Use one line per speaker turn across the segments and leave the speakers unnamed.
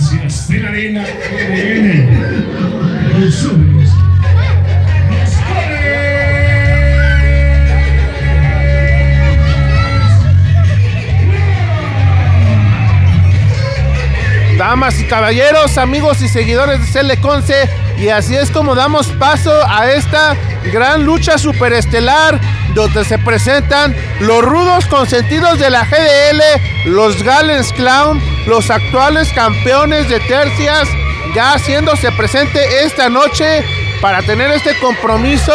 frecuencias de la arena vienen los hombres.
Damas y caballeros, amigos y seguidores de CL Conce, y así es como damos paso a esta gran lucha superestelar donde se presentan los rudos consentidos de la GDL, los Galens Clown, los actuales campeones de tercias, ya haciéndose presente esta noche para tener este compromiso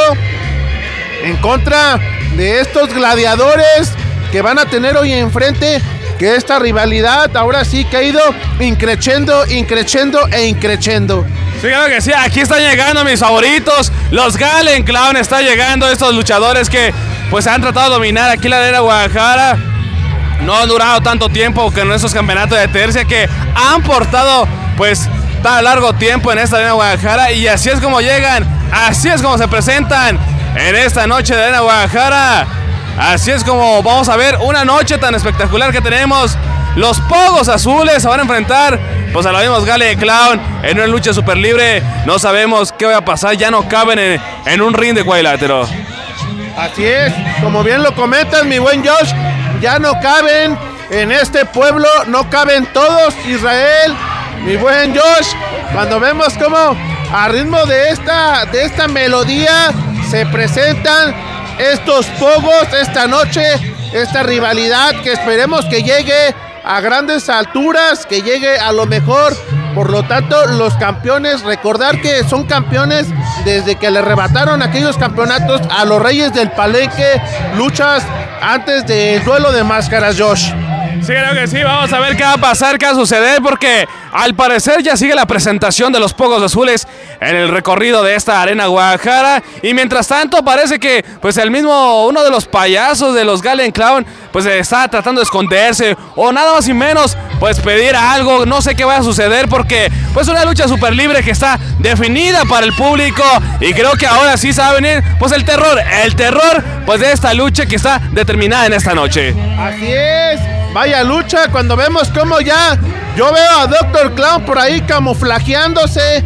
en contra de estos gladiadores que van a tener hoy enfrente. Que esta rivalidad ahora sí que ha ido increciendo e increciendo.
Sí, claro que sí, aquí están llegando mis favoritos, los Galen Clown, están llegando estos luchadores que pues han tratado de dominar aquí la arena Guadalajara. No han durado tanto tiempo que en esos campeonatos de tercia que han portado pues tan largo tiempo en esta arena Guadalajara, y así es como llegan, así es como se presentan en esta noche de arena Guadalajara. Así es como vamos a ver una noche tan espectacular que tenemos. Los Pogos Azules se van a enfrentar pues a los mismos Galen Clown en una lucha super libre. No sabemos qué va a pasar, ya no caben en un ring de cuadrilátero.
Así es, como bien lo comentas mi buen Josh, ya no caben en este pueblo, no caben todos, Israel, mi buen Josh. Cuando vemos como a ritmo de esta melodía se presentan estos pogos esta noche, esta rivalidad que esperemos que llegue a grandes alturas, que llegue a lo mejor. Por lo tanto, los campeones, recordar que son campeones desde que le arrebataron aquellos campeonatos a los Reyes del Palenque, luchas antes del duelo de máscaras, Josh.
Sí, creo que sí, vamos a ver qué va a pasar, qué va a suceder, porque al parecer ya sigue la presentación de los Pogos Azules en el recorrido de esta arena Guadalajara, y mientras tanto parece que pues uno de los payasos de los Galen Clown pues está tratando de esconderse o nada más y menos pues pedir algo, no sé qué va a suceder, porque pues una lucha super libre que está definida para el público, y creo que ahora sí se va a venir pues el terror pues de esta lucha que está determinada en esta noche.
Así es. Vaya lucha, cuando vemos como ya yo veo a Dr. Clown por ahí camuflajeándose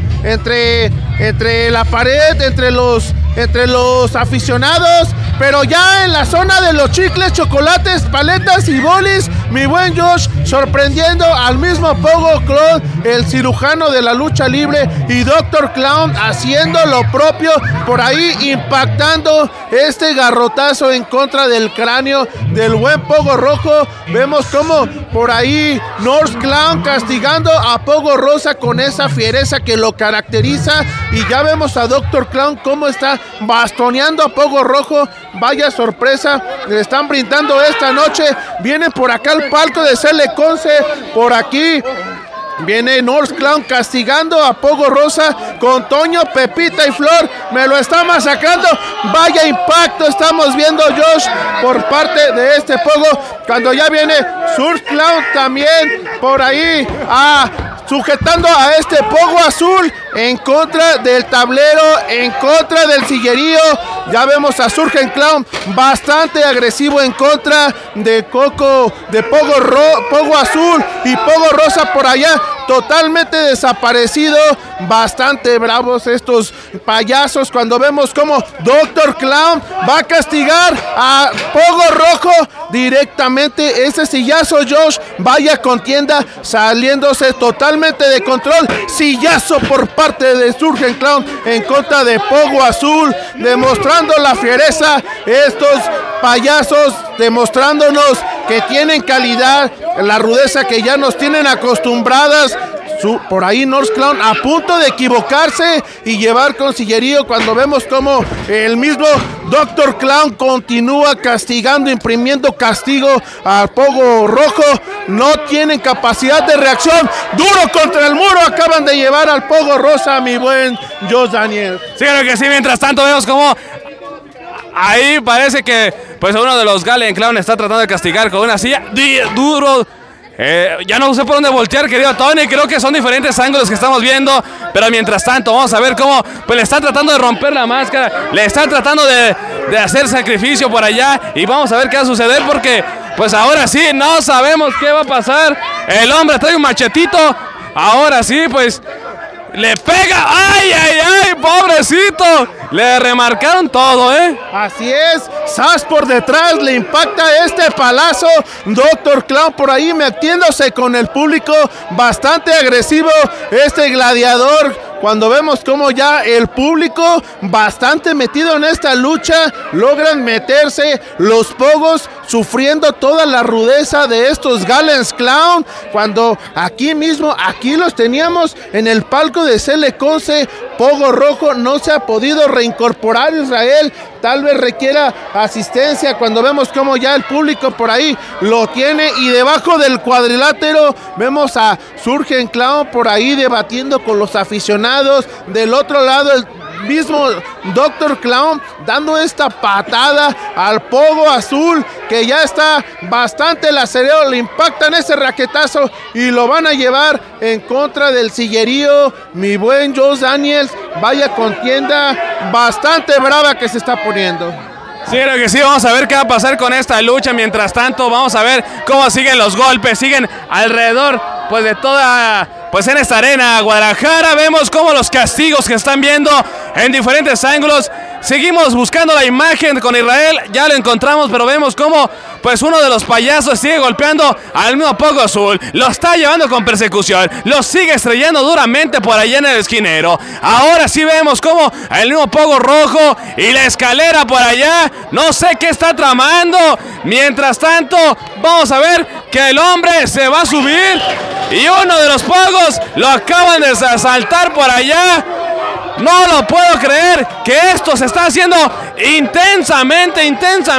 entre la pared, entre los aficionados, pero ya en la zona de los chicles, chocolates, paletas y bolis, mi buen Josh, sorprendiendo al mismo Pogo Clown, el cirujano de la lucha libre, y Dr. Clown haciendo lo propio, por ahí impactando este garrotazo en contra del cráneo del buen Pogo Rojo. Vemos como por ahí North Clown castigando a Pogo Rosa con esa fiereza que lo caracteriza, y ya vemos a Dr. Clown cómo está bastoneando a Pogo Rojo. Vaya sorpresa, le están brindando esta noche. Viene por acá el palco de CL Conce, por aquí viene North Clown castigando a Pogo Rosa con Toño, Pepita y Flor. Me lo está masacrando. Vaya impacto estamos viendo, Josh, por parte de este Pogo. Cuando ya viene Surf Clown también por ahí sujetando a este Pogo Azul en contra del tablero, en contra del sillerío. Ya vemos a Surgen Clown bastante agresivo en contra de Pogo Azul, y Pogo Rosa por allá totalmente desaparecido. Bastante bravos estos payasos cuando vemos como Dr. Clown va a castigar a Pogo Rojo directamente. Ese sillazo, Josh, vaya contienda saliéndose totalmente de control. Sillazo por parte de Surgen Clown en contra de Pogo Azul, demostrando la fiereza. Estos payasos demostrándonos que tienen calidad, la rudeza que ya nos tienen acostumbradas. Por ahí North Clown a punto de equivocarse y llevar con sillerío, cuando vemos como el mismo Dr. Clown continúa castigando, imprimiendo castigo a Pogo Rojo. No tienen capacidad de reacción. Duro contra el muro acaban de llevar al Pogo Rosa, mi buen Josh Daniel.
Sí, creo que sí. Mientras tanto vemos como ahí parece que pues uno de los Galen Clown está tratando de castigar con una silla duro. Ya no sé por dónde voltear, querido Tony. Creo que son diferentes ángulos que estamos viendo, pero mientras tanto vamos a ver cómo pues le está tratando de romper la máscara, le está tratando de hacer sacrificio por allá, y vamos a ver qué va a suceder, porque pues ahora sí no sabemos qué va a pasar. El hombre trae un machetito ahora sí, pues le pega. ¡Ay, ay, ay! ¡Pobrecito! Le remarcaron todo, ¿eh?
Así es, Sas por detrás, le impacta este palazo. Dr. Clown por ahí metiéndose con el público, bastante agresivo este gladiador. Cuando vemos como ya el público bastante metido en esta lucha, logran meterse los Pogos sufriendo toda la rudeza de estos Galens Clown. Cuando aquí mismo, aquí los teníamos en el palco de Cele Conce, Pogo Rojo no se ha podido reincorporar, Israel. Tal vez requiera asistencia cuando vemos como ya el público por ahí lo tiene. Y debajo del cuadrilátero vemos a Surgen Clown por ahí debatiendo con los aficionados. Del otro lado el mismo Dr. Clown dando esta patada al Pogo Azul que ya está bastante lacerado. Le impactan ese raquetazo y lo van a llevar en contra del sillerío. Mi buen Josh Daniels, vaya contienda bastante brava que se está poniendo.
Sí, creo que sí, vamos a ver qué va a pasar con esta lucha. Mientras tanto, vamos a ver cómo siguen los golpes, siguen alrededor pues de toda, pues en esta arena Guadalajara. Vemos cómo los castigos que están viendo en diferentes ángulos. Seguimos buscando la imagen con Israel, ya lo encontramos, pero vemos cómo pues uno de los payasos sigue golpeando al mismo Pogo Azul, lo está llevando con persecución, lo sigue estrellando duramente por allá en el esquinero. Ahora sí vemos cómo el mismo Pogo Rojo y la escalera por allá, no sé qué está tramando. Mientras tanto, vamos a ver que el hombre se va a subir y uno de los Pogos lo acaban de asaltar por allá. No lo puedo creer que esto se está haciendo intensamente.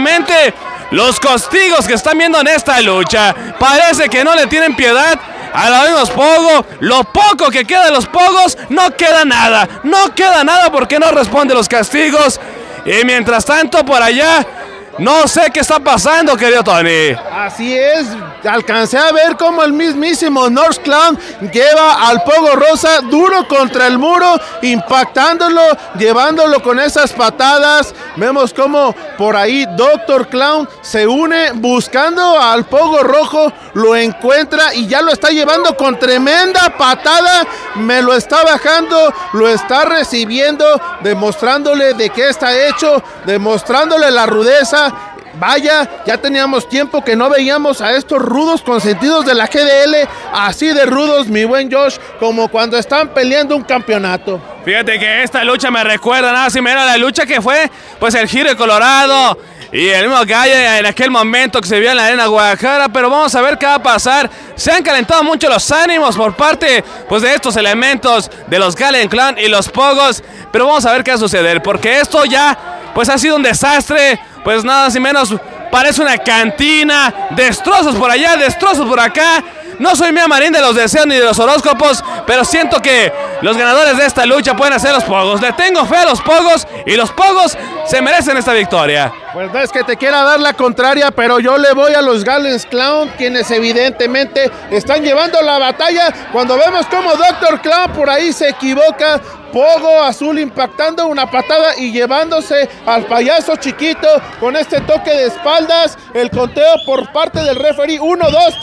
Los castigos que están viendo en esta lucha, parece que no le tienen piedad a los mismos Pogo. Lo poco que queda de los Pogos, no queda nada porque no responde los castigos. Y mientras tanto por allá, no sé qué está pasando, querido Tony.
Así es, alcancé a ver cómo el mismísimo North Clown lleva al Pogo Rosa duro contra el muro, impactándolo, llevándolo con esas patadas. Vemos cómo por ahí Dr. Clown se une buscando al Pogo Rojo, lo encuentra y ya lo está llevando con tremenda patada. Me lo está bajando, lo está recibiendo, demostrándole de qué está hecho, demostrándole la rudeza. Vaya, ya teníamos tiempo que no veíamos a estos rudos consentidos de la GDL, así de rudos, mi buen Josh, como cuando están peleando un campeonato.
Fíjate que esta lucha me recuerda nada similar a la lucha que fue pues el Giro de Colorado y el mismo Gallo en aquel momento que se vio en la arena Guadalajara. Pero vamos a ver qué va a pasar. Se han calentado mucho los ánimos por parte pues de estos elementos de los Galen Clan y los Pogos, pero vamos a ver qué va a suceder, porque esto ya pues ha sido un desastre. Pues nada sin menos, parece una cantina, destrozos por allá, destrozos por acá. No soy Mía Marín de los deseos ni de los horóscopos, pero siento que los ganadores de esta lucha pueden hacer los Pogos. Le tengo fe a los Pogos y los Pogos se merecen esta victoria.
Pues no es que te quiera dar la contraria, pero yo le voy a los Galens Clown, quienes evidentemente están llevando la batalla. Cuando vemos como Dr. Clown por ahí se equivoca, Pogo Azul impactando una patada y llevándose al payaso chiquito con este toque de espaldas. El conteo por parte del referee, 1, 2,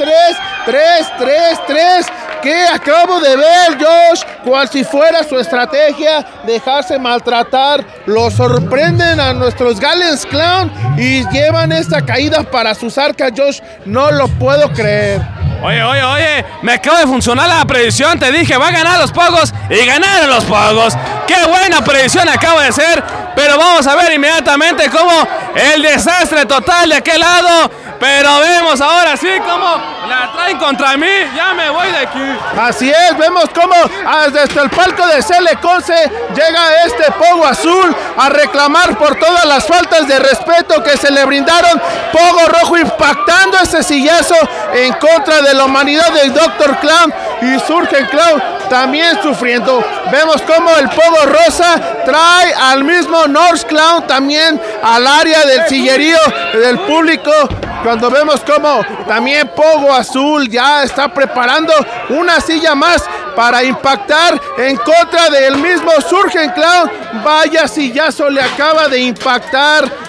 3. ¿Qué acabo de ver, Josh? Cual si fuera su estrategia dejarse maltratar. Lo sorprenden a nuestros Galens Clown y llevan esta caída para sus arcas, Josh. No lo puedo creer.
Oye, me acaba de funcionar la predicción. Te dije, va a ganar los Pogos y ganaron los Pogos. Qué buena predicción acaba de ser. Pero vamos a ver inmediatamente cómo el desastre total de aquel lado. Pero vemos ahora sí cómo la traen contra mí. Ya me voy de aquí.
Así es, vemos cómo desde el palco de Cele Conce llega este Pogo Azul a reclamar por todas las faltas de respeto que se le brindaron. Pogo Rojo impactando ese sillazo en contra de la humanidad del Dr. Clown y Surgen Clown también sufriendo. Vemos cómo el Pogo Rosa trae al mismo North Clown también al área del sillerío del público. Cuando vemos cómo también Pogo Azul ya está preparando una silla más para impactar en contra del mismo Surgen Clown. Vaya sillazo le acaba de impactar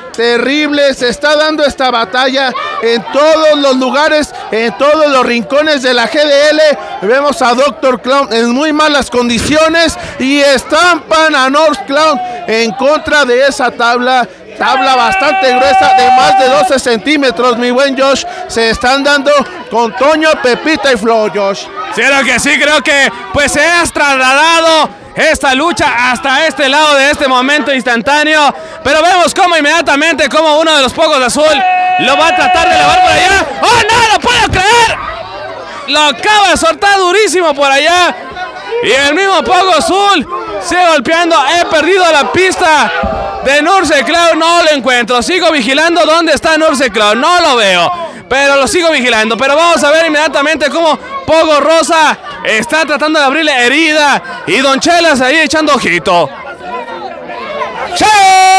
terrible. Se está dando esta batalla en todos los lugares, en todos los rincones de la GDL. Vemos a Dr. Clown en muy malas condiciones y estampan a North Clown en contra de esa tabla bastante gruesa de más de 12 centímetros, mi buen Josh. Se están dando con Toño, Pepita y Flo, Josh.
Sí, creo que sí, creo que pues se ha trasladado esta lucha hasta este lado de este momento instantáneo, pero vemos cómo inmediatamente como uno de los Pogos de Azul lo va a tratar de lavar por allá. ¡Oh, no lo puedo creer! Lo acaba de soltar durísimo por allá y el mismo Pogo Azul sigue golpeando. He perdido la pista de Nurse Clown, no lo encuentro. Sigo vigilando dónde está Nurse Clown, no lo veo, pero lo sigo vigilando. Pero vamos a ver inmediatamente cómo Pogo Rosa está tratando de abrirle herida y Don Chelas ahí echando ojito. ¡Cheers!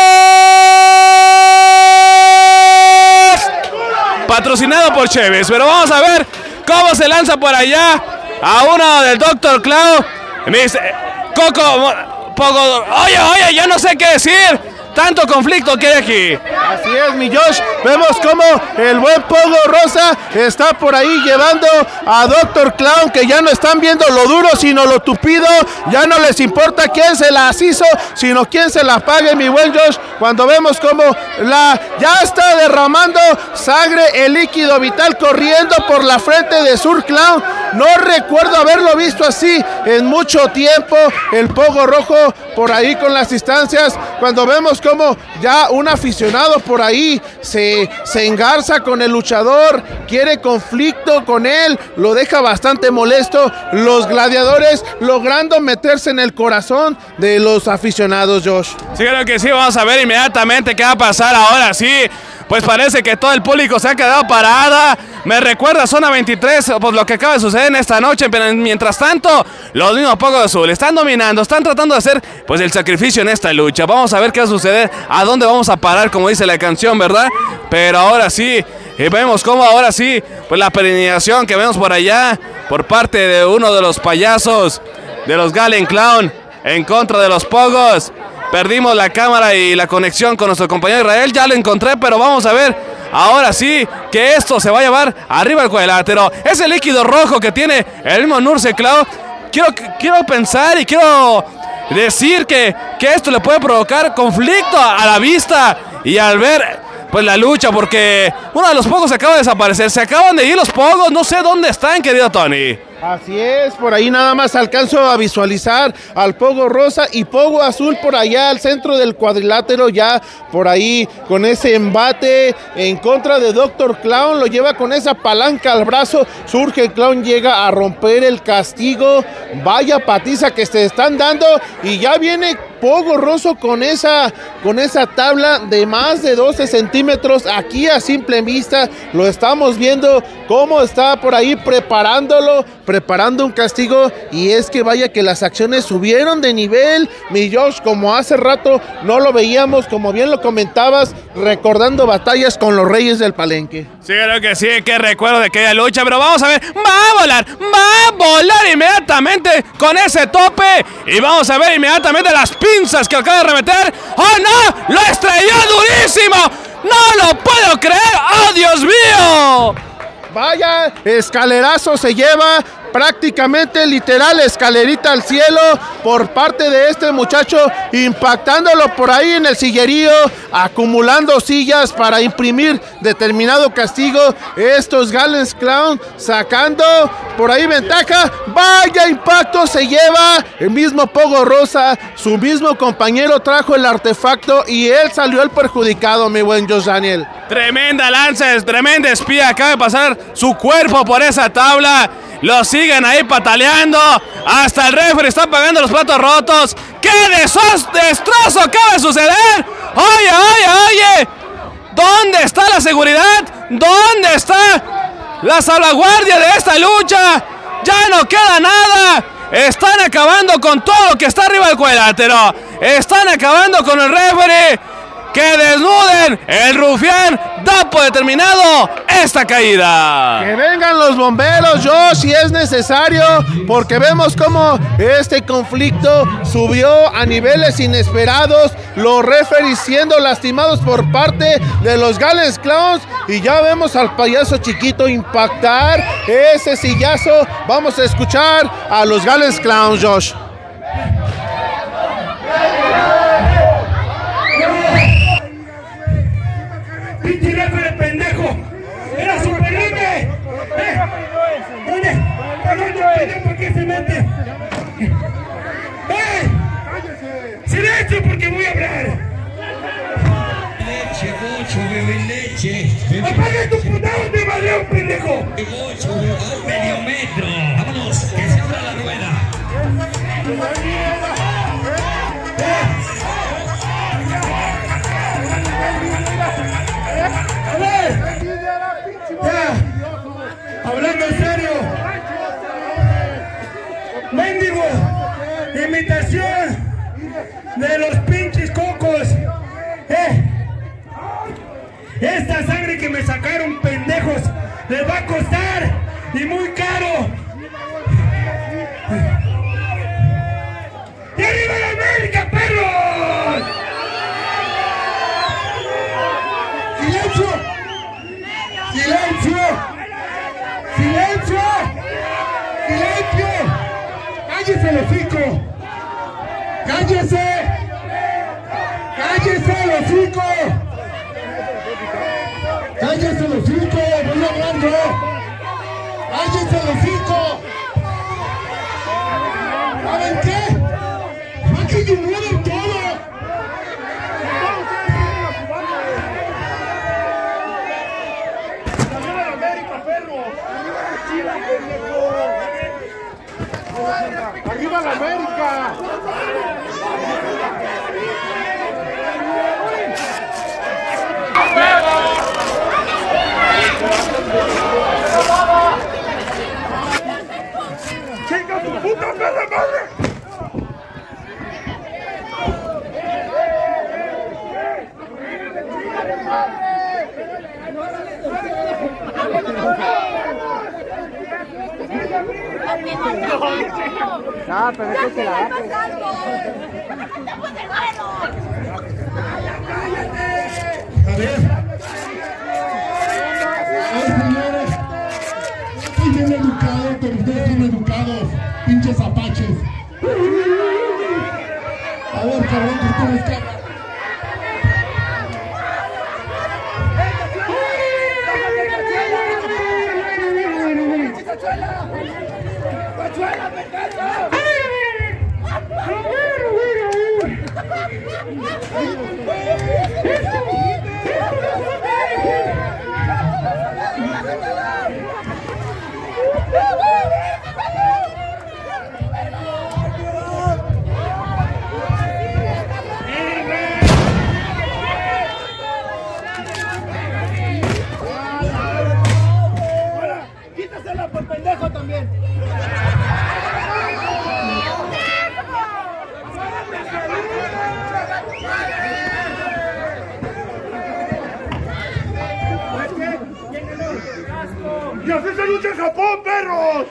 Patrocinado por Cheves, pero vamos a ver cómo se lanza por allá a uno del Dr. Clown. Me dice, Coco, Pogo, oye, yo no sé qué decir. Tanto conflicto que hay aquí.
Así es, mi Josh. Vemos cómo el buen Pogo Rosa está por ahí llevando a Dr. Clown, que ya no están viendo lo duro, sino lo tupido. Ya no les importa quién se las hizo, sino quién se las pague, mi buen Josh. Cuando vemos cómo ya está derramando sangre, el líquido vital corriendo por la frente de Sur Clown. No recuerdo haberlo visto así en mucho tiempo. El Pogo Rojo por ahí con las distancias. Cuando vemos como ya un aficionado por ahí se engarza con el luchador, quiere conflicto con él, lo deja bastante molesto. Los gladiadores logrando meterse en el corazón de los aficionados, Josh.
Sí, creo que sí, vamos a ver inmediatamente qué va a pasar ahora, sí. Pues parece que todo el público se ha quedado parada. Me recuerda a Zona 23, pues lo que acaba de suceder en esta noche. Pero mientras tanto, los mismos Pogos de Azul están dominando, están tratando de hacer pues el sacrificio en esta lucha. Vamos a ver qué va a suceder, a dónde vamos a parar, como dice la canción, ¿verdad? Pero ahora sí, vemos cómo ahora sí, pues la peregrinación que vemos por allá, por parte de uno de los payasos, de los Galen Clown, en contra de los Pogos. Perdimos la cámara y la conexión con nuestro compañero Israel, ya lo encontré, pero vamos a ver ahora sí que esto se va a llevar arriba al cuadrilátero. Ese líquido rojo que tiene el mismo Nurse Clown, quiero pensar y quiero decir que esto le puede provocar conflicto a la vista y al ver pues la lucha, porque uno de los Pogos acaba de desaparecer, se acaban de ir los Pogos, no sé dónde están, querido Tony.
Así es, por ahí nada más alcanzo a visualizar al Pogo Rosa y Pogo Azul por allá al centro del cuadrilátero, ya por ahí con ese embate en contra de Dr. Clown, lo lleva con esa palanca al brazo. Surge el Clown, llega a romper el castigo, vaya patiza que se están dando y ya viene Pogo Rosa con esa tabla de más de 12 centímetros. Aquí a simple vista lo estamos viendo cómo está por ahí preparando un castigo, y es que vaya que las acciones subieron de nivel, mi Josh, como hace rato no lo veíamos, como bien lo comentabas, recordando batallas con los Reyes del Palenque.
Sí, creo que sí, que recuerdo de aquella lucha, pero vamos a ver, va a volar inmediatamente con ese tope, y vamos a ver inmediatamente las pinzas que acaba de remeter. ¡Oh no! ¡Lo estrelló durísimo! ¡No lo puedo creer! ¡Oh, Dios mío!
Vaya, escalerazo se lleva, prácticamente literal escalerita al cielo por parte de este muchacho, impactándolo por ahí en el sillerío, acumulando sillas para imprimir determinado castigo. Estos Galen Clown sacando por ahí ventaja. Vaya impacto se lleva el mismo Pogo Rosa, su mismo compañero trajo el artefacto y él salió el perjudicado, mi buen Josh Daniel.
Tremenda lanza, tremenda espía, acaba de pasar su cuerpo por esa tabla. Lo siguen ahí pataleando. Hasta el referee está pagando los platos rotos. ¡Qué destrozo acaba de suceder! ¡Oye! ¿Dónde está la seguridad? ¿Dónde está la salvaguardia de esta lucha? ¡Ya no queda nada! Están acabando con todo lo que está arriba del cuadrilátero. Están acabando con el referee. ¡Que desnuden! El rufián da por determinado esta caída.
Que vengan los bomberos, Josh, si es necesario, porque vemos cómo este conflicto subió a niveles inesperados. los referees siendo lastimados por parte de los Gales Clowns y ya vemos al payaso chiquito impactar ese sillazo. Vamos a escuchar a los Gales Clowns, Josh.
¡Pinche referee pendejo! ¡Era super libre! ¿Dónde? ¿Por qué se mete? ¡Silencio porque voy a hablar!
Leche, bocho, bebe leche.
¡Apaga tu putado de madreón, pendejo!
Bocho, a medio metro. Vámonos, que se abra la rueda.
A ver, ya, hablando en serio, mendigo, imitación de los pinches cocos, esta sangre que me sacaron, pendejos, les va a costar y muy caro. ¡Y arriba la América, perros! ¡Silencio! ¡Silencio! ¡Silencio! ¡Silencio! ¡Cállese el hocico! ¡Cállese! ¡Cállese el hocico! ¡Cállese el hocico! ¡Voy hablando! ¡Cállese el hocico! ¿Saben qué? ¡Aquí que mueven todo!
¡Arriba la América!
¡Chinga tu puta madre!
No, pero es que se la da.
A ver. Ay, señores. Estoy bien educado, pero ustedes son educados. Pinches apaches. A ver, cabrón, que ustedes cagan.
Quítasela por pendejo también.
¡Y así se lucha en Japón, perros!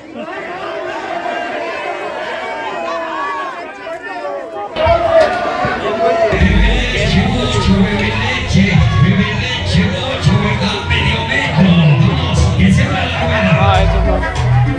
Leche, bocho, bebe leche, bocho, a medio metro. Vámonos, que se abra la rueda.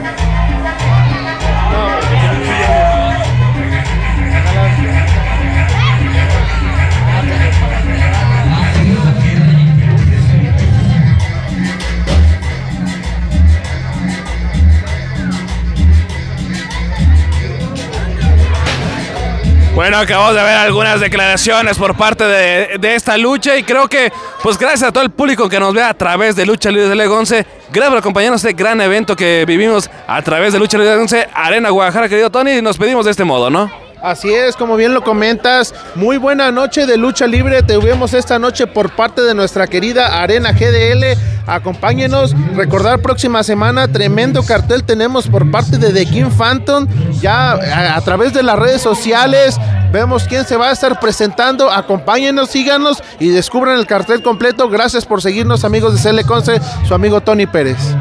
Bueno, acabamos de ver algunas declaraciones por parte de esta lucha y creo que, pues gracias a todo el público que nos ve a través de Lucha Libre del 11, gracias por acompañarnos a este gran evento que vivimos a través de Lucha Libre del 11, Arena Guadalajara, querido Tony, y nos pedimos de este modo, ¿no?
Así es, como bien lo comentas, muy buena noche de lucha libre tuvimos esta noche por parte de nuestra querida Arena GDL. Acompáñenos, recordar próxima semana, tremendo cartel tenemos por parte de The King Phantom, ya a través de las redes sociales, vemos quién se va a estar presentando, acompáñenos, síganos y descubran el cartel completo. Gracias por seguirnos, amigos de CL11, su amigo Tony Pérez.